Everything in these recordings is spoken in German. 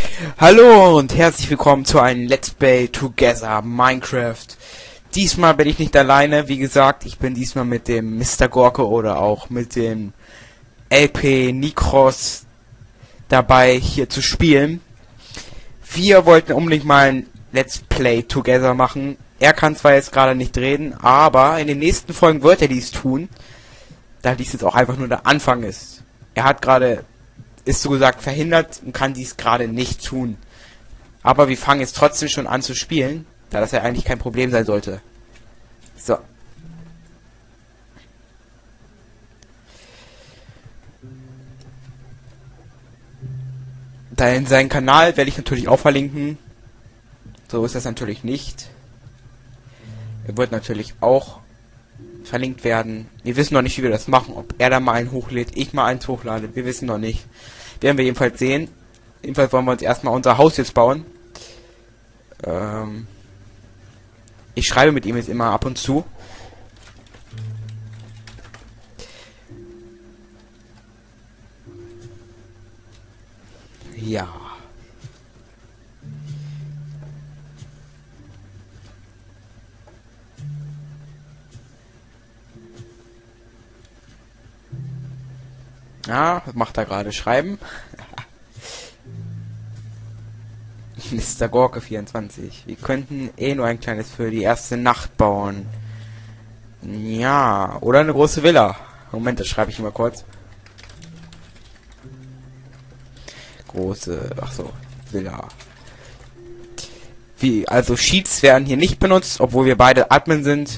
Hallo und herzlich willkommen zu einem Let's Play Together Minecraft. Diesmal bin ich nicht alleine, wie gesagt, ich bin diesmal mit dem Mr. Gorke oder auch mit dem LP Nikros dabei hier zu spielen. Wir wollten unbedingt mal ein Let's Play Together machen. Er kann zwar jetzt gerade nicht reden, aber in den nächsten Folgen wird er dies tun, da dies jetzt auch einfach nur der Anfang ist. Er hat gerade, ist so gesagt, verhindert und kann dies gerade nicht tun. Aber wir fangen jetzt trotzdem schon an zu spielen, da das ja eigentlich kein Problem sein sollte. So. Seinen Kanal werde ich natürlich auch verlinken. So ist das natürlich nicht. Er wird natürlich auch verlinkt werden. Wir wissen noch nicht, wie wir das machen. Ob er da mal einen hochlädt, ich mal eins hochlade. Wir wissen noch nicht. Werden wir jedenfalls sehen. Jedenfalls wollen wir uns erstmal unser Haus jetzt bauen. Ich schreibe mit ihm jetzt immer ab und zu. Ja. Ja, was macht er gerade? Schreiben? Mr. Gorke 24. Wir könnten nur ein kleines für die erste Nacht bauen. Ja, oder eine große Villa. Moment, das schreibe ich mal kurz. Große, ach so, Villa. Wie, also Sheets werden hier nicht benutzt, obwohl wir beide Admin sind.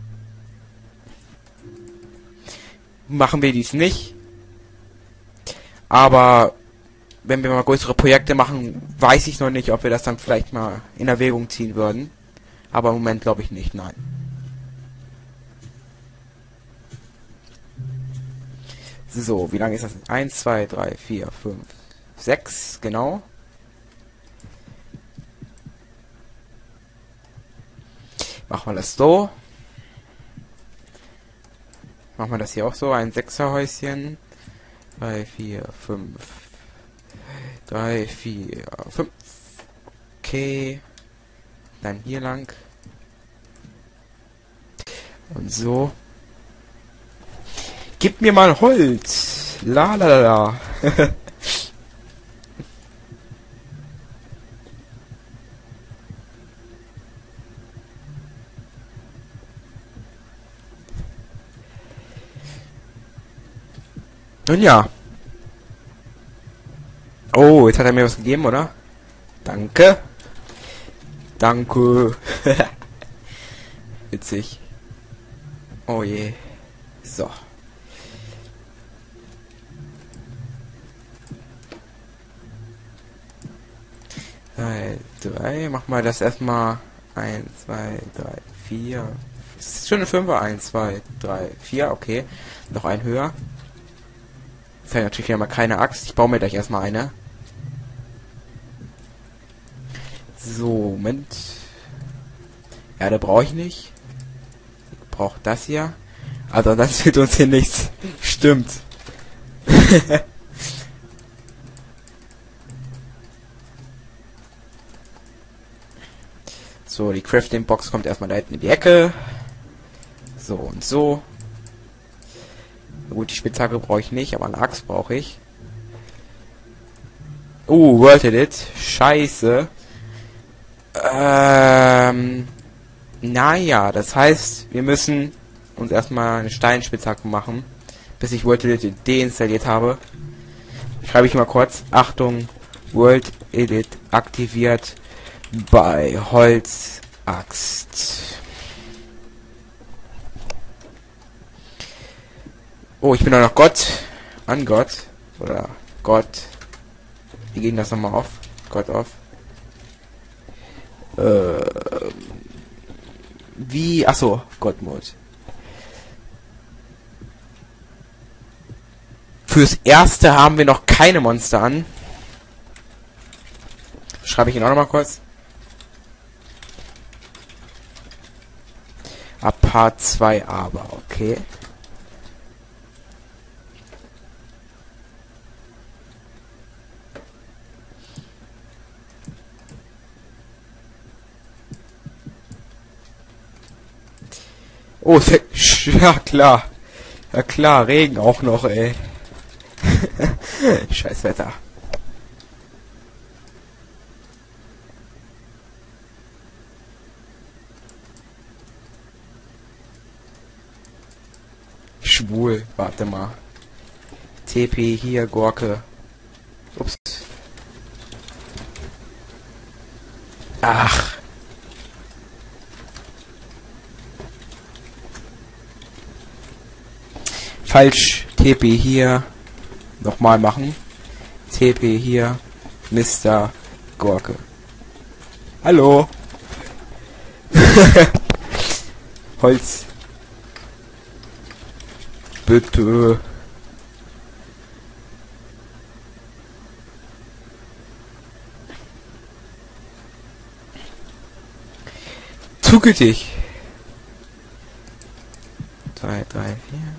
Machen wir dies nicht. Aber wenn wir mal größere Projekte machen, weiß ich noch nicht, ob wir das dann vielleicht mal in Erwägung ziehen würden. Aber im Moment glaube ich nicht, nein. So, wie lange ist das? 1, 2, 3, 4, 5, 6, genau. Machen wir das so. Machen wir das hier auch so, ein 6er Häuschen. 3, 4, 5. 3, 4, 5. Okay. Dann hier lang. Und so. Gib mir mal Holz. La la la la. Nun ja. Oh, jetzt hat er mir was gegeben, oder? Danke. Danke. Witzig. Oh je. So. Drei. Mach mal das erstmal. 1, 2, 3, 4. Das ist schon eine 5er. 1, 2, 3, 4. Okay. Noch ein höher. Jetzt habe ich natürlich wieder mal keine Axt. Ich baue mir gleich erstmal eine. So, Moment. Erde brauche ich nicht. Ich brauche das hier. Also das wird uns hier nichts. Stimmt. So, die Crafting Box kommt erstmal da hinten in die Ecke. So und so. Gut, die Spitzhacke brauche ich nicht, aber eine Axt brauche ich. World Edit. Scheiße. Naja, das heißt, wir müssen uns erstmal eine Steinspitzhacke machen, bis ich World Edit deinstalliert habe. Schreibe ich mal kurz. Achtung, World Edit aktiviert bei Holzaxt. Oh, ich bin doch noch Gott. An Gott. Oder Gott. Wie ging das nochmal auf? Gott auf. Wie? Achso, Gottmode. Fürs Erste haben wir noch keine Monster an. Schreibe ich ihn auch nochmal kurz. Ab Part 2 aber, okay. Oh, ja klar. Ja klar, Regen auch noch, ey. Scheiß Wetter. Schwul, warte mal. TP hier, Gorke. Ups. Ach. Falsch. TP hier. Nochmal machen. TP hier. Mr. Gorke. Hallo. Holz. Bitte. Zugültig. 2, 3, 4.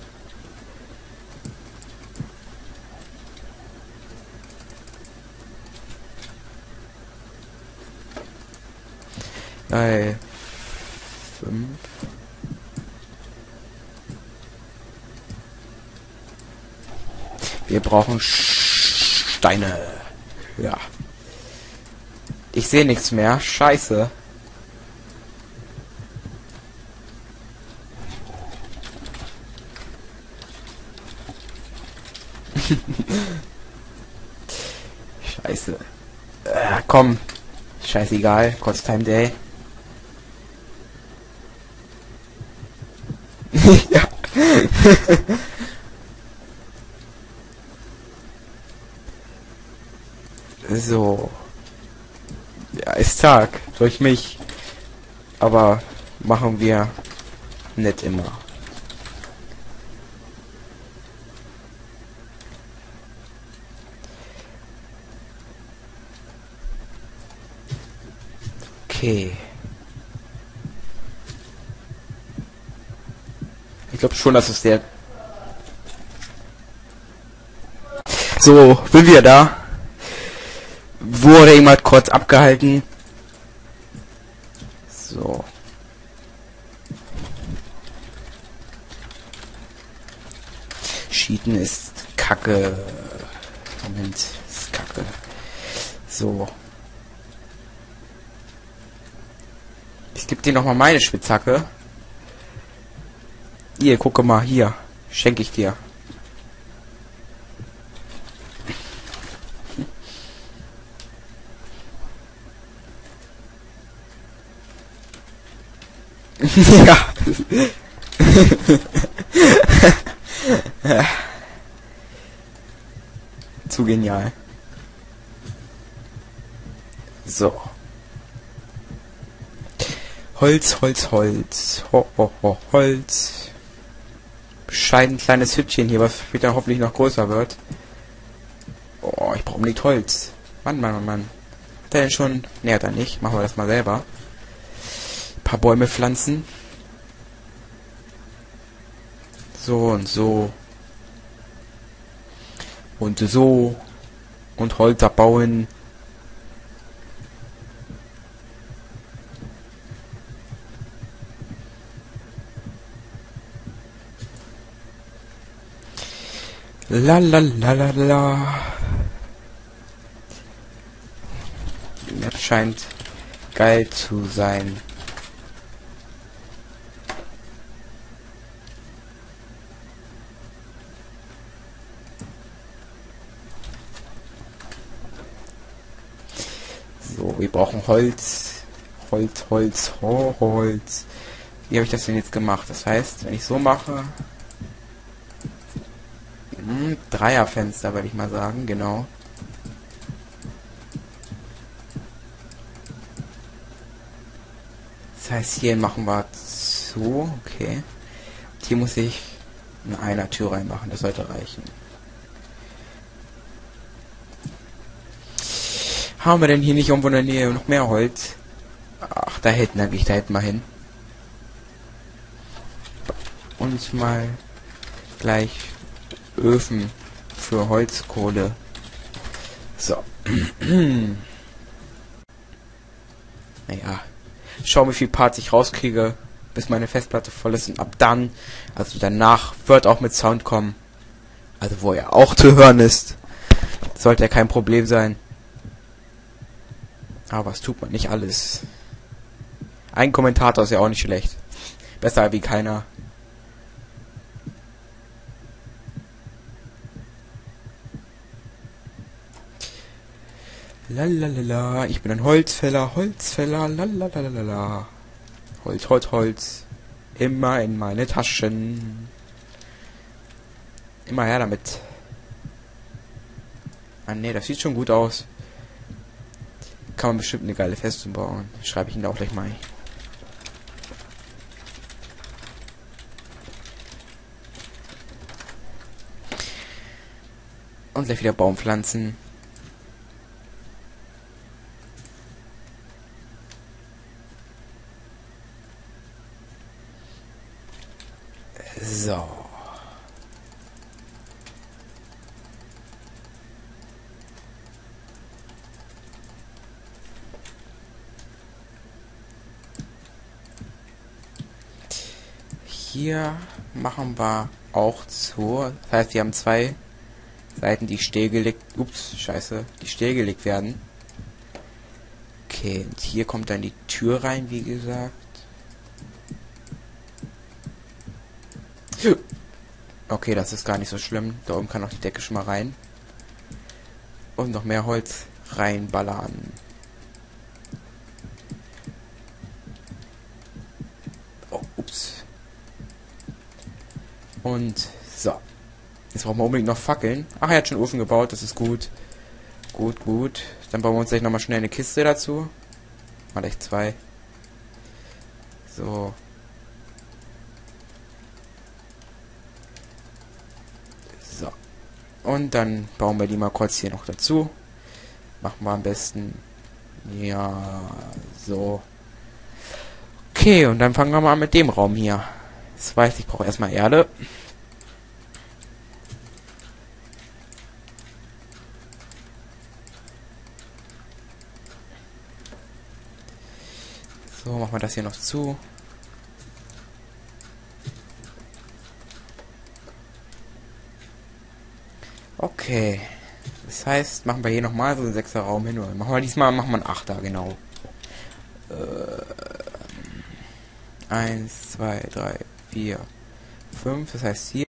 Drei, 5. Wir brauchen Steine. Ja. Ich sehe nichts mehr. Scheiße. Scheiße. Komm. Scheißegal. Kurztime Day. Ja. So. Ja, ist Tag. Durch mich. Aber machen wir nicht immer. Okay. Ich glaube schon, dass es der... So, bin wieder da. Wurde irgendwann kurz abgehalten. So. Cheaten ist Kacke. Moment, ist Kacke. So. Ich gebe dir noch mal meine Spitzhacke. Hier, gucke mal, hier. Schenke ich dir. Ja. Zu genial. So. Holz, Holz, Holz. Holz. Bescheiden kleines Hütchen hier, was später hoffentlich noch größer wird. Oh, ich brauche nicht Holz. Mann, Mann, Mann, Mann. Hat er denn schon? Ne, hat er nicht. Machen wir das mal selber. Ein paar Bäume pflanzen. So und so. Und so. Und Holz abbauen. La la la la la. Die Map scheint geil zu sein. So, wir brauchen Holz. Holz, Holz, Holz. Wie habe ich das denn jetzt gemacht? Das heißt, wenn ich so mache... Dreierfenster, würde ich mal sagen, genau. Das heißt, hier machen wir so, okay. Und hier muss ich eine Einer-Tür reinmachen, das sollte reichen. Haben wir denn hier nicht irgendwo in der Nähe noch mehr Holz? Ach, da hätten wir hin. Und mal gleich Öfen für Holzkohle. So. Naja. Schauen, wie viel Parts ich rauskriege. bis meine Festplatte voll ist und ab dann, also danach, wird auch mit Sound kommen. Also wo er auch zu hören ist. Sollte ja kein Problem sein. Aber was tut man nicht alles? Ein Kommentator ist ja auch nicht schlecht. Besser wie keiner. Lalalala, ich bin ein Holzfäller, Holzfäller, lalalala. Holz, Holz, Holz. Immer in meine Taschen. Immer her damit. Ah ne, das sieht schon gut aus. Kann man bestimmt eine geile Festung bauen. Schreibe ich ihn da auch gleich mal ein. Und gleich wieder Baum pflanzen. So. Hier machen wir auch zu. Das heißt, wir haben zwei Seiten, die stillgelegt. Ups, scheiße. Die stillgelegt werden. Okay, und hier kommt dann die Tür rein, wie gesagt. Okay, das ist gar nicht so schlimm. Da oben kann auch die Decke schon mal rein. Und noch mehr Holz reinballern. Oh, ups. Und so. Jetzt brauchen wir unbedingt noch Fackeln. Ach, er hat schon Ofen gebaut, das ist gut. Gut, gut. Dann bauen wir uns gleich nochmal schnell eine Kiste dazu. Mal gleich zwei. So. So. Und dann bauen wir die mal kurz hier noch dazu. Machen wir am besten. Ja, so. Okay, und dann fangen wir mal an mit dem Raum hier. Das weiß ich, brauche erstmal Erde. So, machen wir das hier noch zu. Okay. Das heißt, machen wir hier nochmal so einen 6er Raum hin. Oder machen wir diesmal machen wir einen 8er, genau. 1, 2, 3, 4, 5. Das heißt hier.